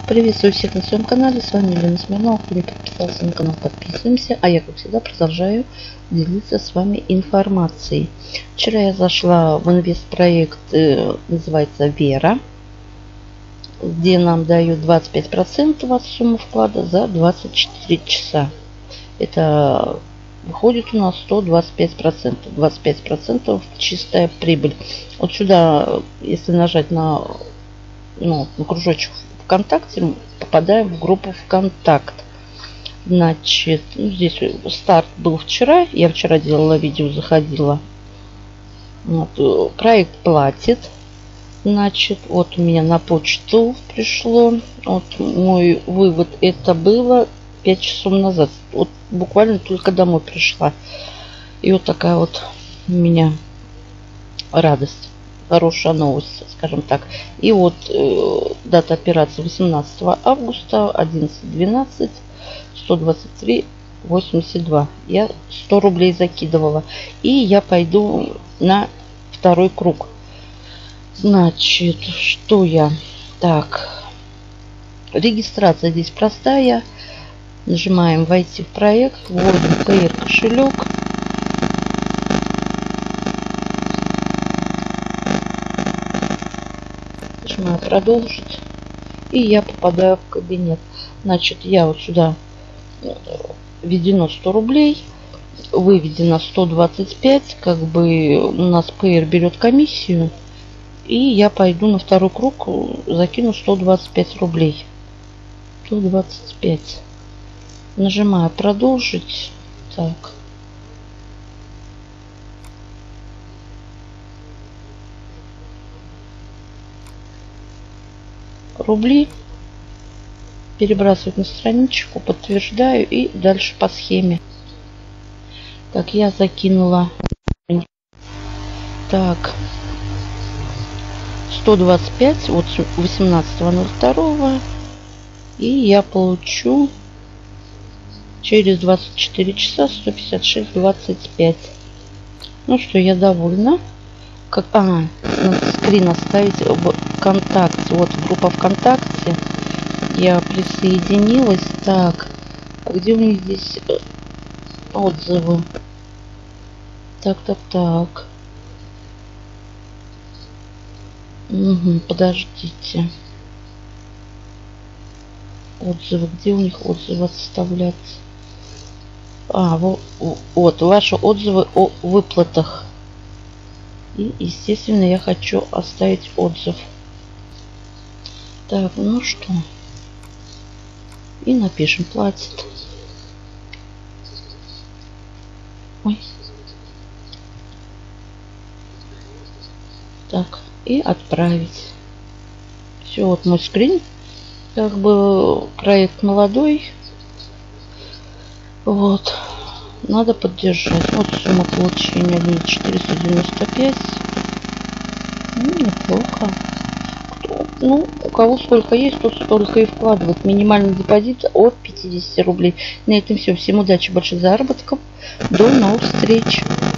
Приветствую всех на своем канале. С вами Елена Смирнова. Кто не подписался на канал, подписываемся. А я, как всегда, продолжаю делиться с вами информацией. Вчера я зашла в инвестпроект, называется Вера, где нам дают 25% от суммы вклада за 24 часа. Это выходит у нас 125%. 25% чистая прибыль. Вот сюда, если нажать на кружочек ВКонтакте, мы попадаем в группу ВКонтакт. Значит, здесь старт был вчера. Я вчера делала видео, заходила. Вот, проект платит. Значит, вот у меня на почту пришло. Вот мой вывод, это было 5 часов назад. Вот буквально только домой пришла. И вот такая вот у меня радость. Хорошая новость, скажем так. И вот дата операции 18 августа, 11:12, 123,82. Я 100 рублей закидывала. И я пойду на второй круг. Значит, что я... Так, регистрация здесь простая. Нажимаем «Войти в проект», вводим PR кошелек. Нажимаю «Продолжить». И я попадаю в кабинет. Значит, я вот сюда введено 100 рублей. Выведено 125. Как бы у нас PR берет комиссию. И я пойду на второй круг, закину 125 рублей. 125. Нажимаю «Продолжить». Так. Рубли перебрасывать на страничку, подтверждаю и дальше по схеме. Так, я закинула. Так, 125 вот 18.02, и я получу через 24 часа 156,25. Ну что, я довольна. Надо скрин оставить в ВКонтакте. Вот группа ВКонтакте. Я присоединилась. Так, а где у них здесь отзывы? Так. Подождите. Отзывы. Где у них отзывы оставляться? Вот ваши отзывы о выплатах. И, естественно, я хочу оставить отзыв. Так, ну что. И напишем «Платит». Ой. Так, и отправить. Все, вот мой скрин. Как бы проект молодой. Вот. Надо поддержать. Вот сумма получения будет 495. Неплохо. У кого сколько есть, тот столько и вкладывает. Минимальный депозит от 50 рублей. На этом все. Всем удачи, больших заработков. До новых встреч.